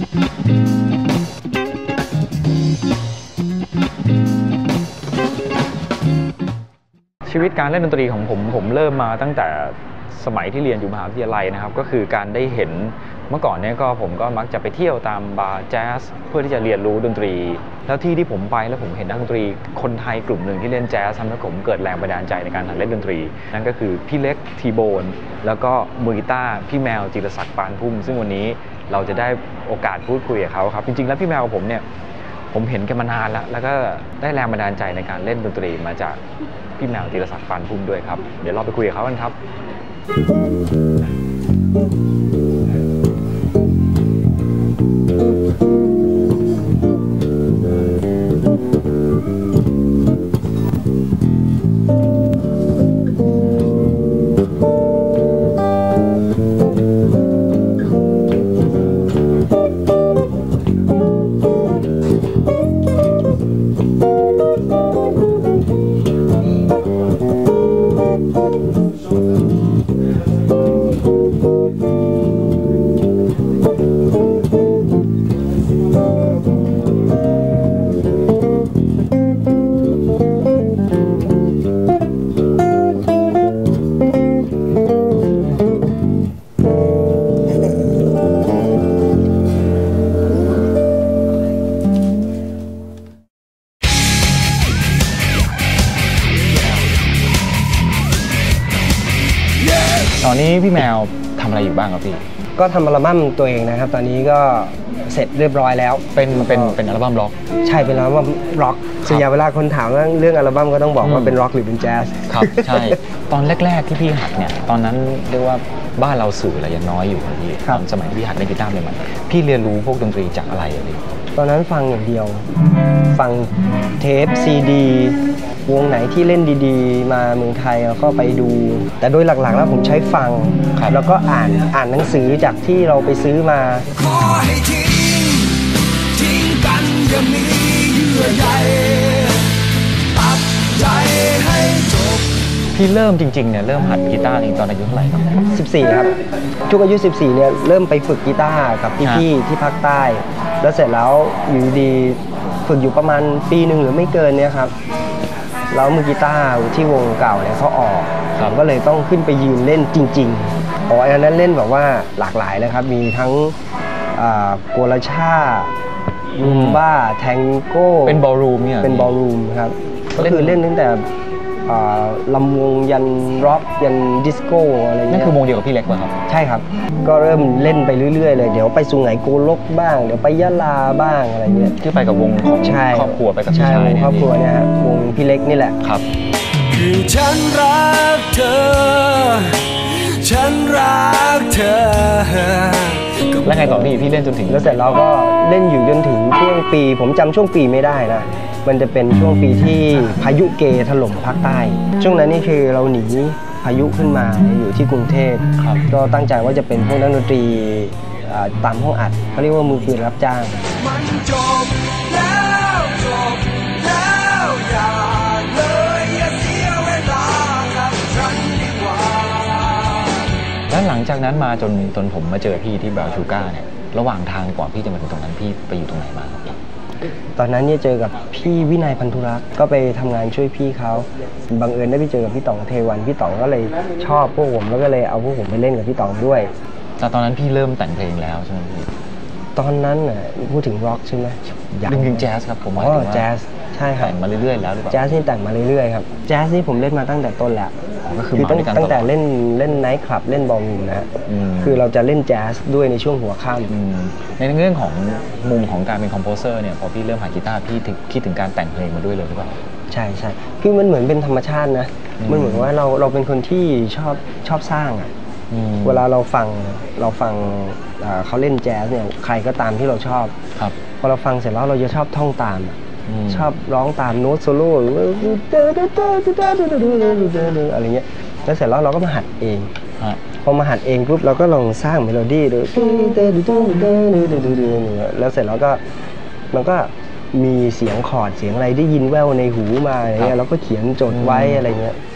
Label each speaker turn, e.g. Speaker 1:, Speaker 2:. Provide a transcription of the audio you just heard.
Speaker 1: ชีวิตการเล่นดนตรีของผมเริ่มมาตั้งแต่สมัยที่เรียนอยู่มหาวิทยาลัยนะครับก็คือการได้เห็นเมื่อก่อนเนี่ยผมก็มักจะไปเที่ยวตามบาร์แจ๊สเพื่อที่จะเรียนรู้ดนตรีแล้วที่ผมไปแล้วผมเห็นนักดนตรีคนไทยกลุ่มหนึ่งที่เล่นแจ๊สทำให้ผมเกิดแรงบันดาลใจในการหัดเล่นดนตรีนั่นก็คือพี่เล็กทีโบนแล้วก็มือกีตาร์พี่แมวจิรศักดิ์ปานพุ่มซึ่งวันนี้เราจะได้โอกาสพูดคุยกับเขาครับจริงๆแล้วพี่แมวกับผมเนี่ยผมเห็นแกมานานแล้วก็ได้แรงบันดาลใจในการเล่นดนตรีมาจากพี่แมวจิรศักดิ์ปานพุ่มด้วยครับเดี๋ยวเราไปคุยกับเขากันครับตอนนี้พี่แมวทำอะไรอยู่บ้างครับพี่
Speaker 2: ก็ทำอัลบั้มตัวเองนะครับตอนนี้ก็เสร็จเรียบร้อยแล้ว
Speaker 1: เป็นอัลบั้มร็อก
Speaker 2: ใช่เป็นอัลบั้มร็อกส่วนใหญ่เวลาคนถามเรื่องอัลบั้มก็ต้องบอกว่าเป็นร็อกหรือเป็นแจ๊ส
Speaker 1: ครับใช่ตอนแรกๆที่พี่หัดเนี่ยตอนนั้นเรียกว่าบ้านเราสื่ออะไรยังน้อยอยู่พี่ตอนสมัยที่พี่หัดเล่นกีตาร์ใหม่ๆพี่เรียนรู้พวกดนตรีจากอะไรพี่
Speaker 2: ตอนนั้นฟังอย่างเดียวฟังเทปซีดีวงไหนที่เล่นดีๆมาเมืองไทยเราก็ไปดูแต่โดยหลักๆแล้วผมใช้ฟังแล้วก็อ่านหนังสือจากที่เราไปซื้อมาขอให้ทิ้งกันอย่ามีเยื่อใยตัดใจให้จบ
Speaker 1: พี่เริ่มจริงๆเนี่ยเริ่มหัดกีตาร์ตอนอายุเท่าไหร่ครับ
Speaker 2: 14ครับช่วงอายุ14เนี่ยเริ่มไปฝึกกีตาร์กับพี่ๆที่ภาคใต้แล้วเสร็จแล้วอยู่ดีฝึกอยู่ประมาณปีหนึ่งหรือไม่เกินเนี่ยครับแล้วมือกีตาร์ที่วงเก่าเนี่ยเขาออกผมก็เลยต้องขึ้นไปยืนเล่นจริงๆอันนั้นเล่นแบบว่าหลากหลายเลยครับมีทั้งโกลาชารูมบ้าแทงโก้
Speaker 1: เป็นบอลรูมเนี่ย
Speaker 2: เป็นบอลรูมครับก็คือเล่นตั้งแต่ลำวงยันร็อกยันดิสโก้อะไรเงี้ย
Speaker 1: นั่นคือวงเดียวกับพี่เล็กป่ะครับ
Speaker 2: ใช่ครับก็เริ่มเล่นไปเรื่อยๆเลยเดี๋ยวไปสุไหงโกลกบ้างเดี๋ยวไปยะลาบ้างอะไรเงี้ย
Speaker 1: ที่ไปกับวงของครอบครัวไปกับพี่ชาย
Speaker 2: ครอบครัวเนี่ยฮะวงพี่เล็กนี่แหละ
Speaker 1: ครับ
Speaker 2: คือฉันรักเธอฉันรักเธอ
Speaker 1: แล้วไงต่อพี่เล่นจนถึง
Speaker 2: แล้วเสร็จแล้วก็เล่นอยู่จนถึงช่วงปีผมจำช่วงปีไม่ได้นะมันจะเป็นช่วงปีที่พายุเกถล่มภาคใต้ช่วงนั้นนี่คือเราหนีพายุขึ้นมาอยู่ที่กรุงเทพก็ตั้งใจว่าจะเป็นพวกนักดนตรีตามห้องอัดเขาเรียกว่ามือปืนรับจ้างมันจบแล้วอย่าเลยอย่าเสียเวลากับฉันดีกว่า
Speaker 1: แล้วหลังจากนั้นมาจนผมมาเจอพี่ที่บราวน์ชูการ์เนี่ยระหว่างทางก่อนพี่จะมาถึงตรงนั้นพี่ไปอยู่ตรงไหนมาครับ
Speaker 2: ตอนนั้นเนี่ยเจอกับพี่วินัยพันธุรักษ์ก็ไปทำงานช่วยพี่เขาบังเอิญได้ไปเจอกับพี่ต๋องเทวันพี่ต๋องก็เลยชอบพวกผมแล้วก็เลยเอาพวกผมไปเล่นกับพี่ต๋องด้วย
Speaker 1: แต่ตอนนั้นพี่เริ่มแต่งเพลงแล้วใช่ไหมพี่
Speaker 2: ตอนนั้นน่ะพูดถึงร็อกใช่ไหม
Speaker 1: ดึงแจ๊สครับผมว่า
Speaker 2: แจ๊สใช่ครับ
Speaker 1: แต่งมาเรื่อยๆแล้วหรือเปล่า
Speaker 2: แจ๊สนี่แต่งมาเรื่อยๆครับแจ๊สนี่ผมเล่นมาตั้งแต่ต้นแหละ
Speaker 1: ก็คือ
Speaker 2: ตั้งแต่เล่นไนท์คลับเล่นบอลลูนนะคือเราจะเล่นแจ๊สด้วยในช่วงหัวค่
Speaker 1: ำในเรื่องของมุมของการเป็นคอมโพเซอร์เนี่ยพอพี่เริ่มหัดกีตาร์พี่คิดถึงการแต่งเพลงมาด้วยเลยหรือเปล่า
Speaker 2: ใช่คือมันเหมือนเป็นธรรมชาตินะมันเหมือนว่าเราเป็นคนที่ชอบสร้างอ่ะเวลาเราฟังเขาเล่นแจ๊สเนี่ยใครก็ตามที่เราชอบพอเราฟังเสร็จแล้วเราจะชอบท่องตามชอบร้องตามโน้ตโซโล่อะไรเงี้ยแล้วเสร็จแล้วเราก็มาหัดเองพอมาหัดเองปุ๊บเราก็ลองสร้างเมโลดี้ดูแล้วเสร็จแล้วก็มันก็มีเสียงคอร์ดเสียงอะไรได้ยินแว่วในหูมาอะไรเงี้ยเราก็เขียนจดไว้อะไรเงี้ย